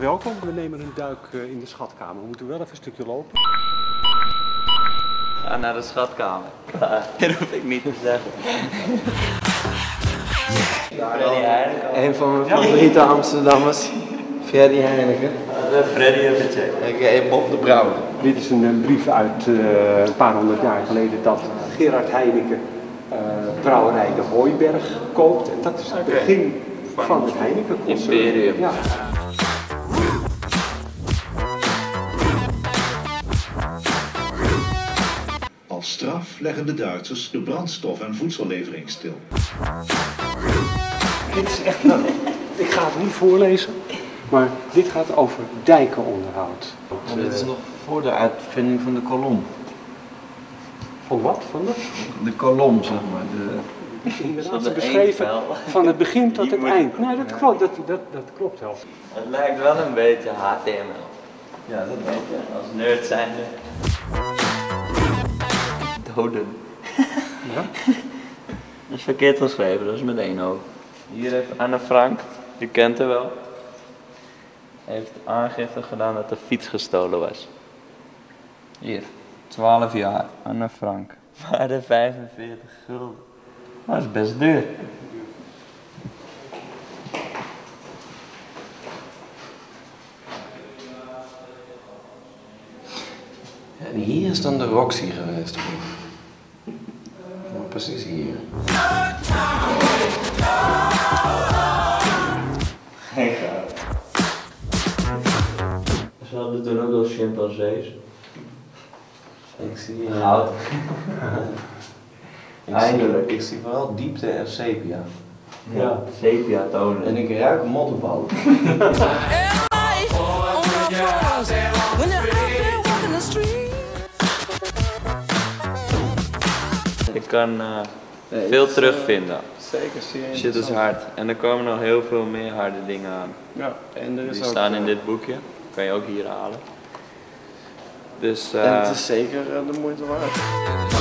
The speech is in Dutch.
welkom. We nemen een duik in de schatkamer. We moeten wel even een stukje lopen. Ga naar de schatkamer. Dat hoef ik niet te zeggen. Een van mijn favoriete Amsterdammers, Freddy Heineken. Freddy even checken. Ik Bob de Brouwer. Dit is een brief uit een paar honderd jaar geleden dat Gerard Heineken brouwerij de Hooiberg koopt. En dat is het begin van het Heineken-concern. Imperium. Ja. Als straf leggen de Duitsers de brandstof- en voedsellevering stil. Dit is echt, nou, ik ga het niet voorlezen, maar dit gaat over dijkenonderhoud. Dit is nog voor de uitvinding van de kolom. Van wat? Van de? De kolom, zeg maar. Inderdaad, de beschreven eenvel. van het begin tot Die het moet- eind. Nee, dat klopt, dat klopt wel. Het lijkt wel een beetje HTML. Ja, dat weet je. Als nerd zijnde. Doden. Ja? Dat is verkeerd geschreven, dat is met 1 O. Hier heeft Anne Frank, u kent haar wel, heeft aangifte gedaan dat de fiets gestolen was. Hier, 12 jaar, Anne Frank. Waarde 45 gulden. Dat is best duur. En hier is dan de Roxy geweest. Nou, precies hier. Geen gaaf. Ze hadden toen ook wel chimpansees. Ik zie Goud. Eindelijk. Ik zie vooral diepte en sepia. Ja, sepia tonen. En ik ruik modderbal. Je kan veel terugvinden. Zeker serieus. Shit is hard. En er komen nog heel veel meer harde dingen aan. Ja, en er is Die ook, staan in dit boekje. Kan je ook hier halen. Dus en het is zeker de moeite waard.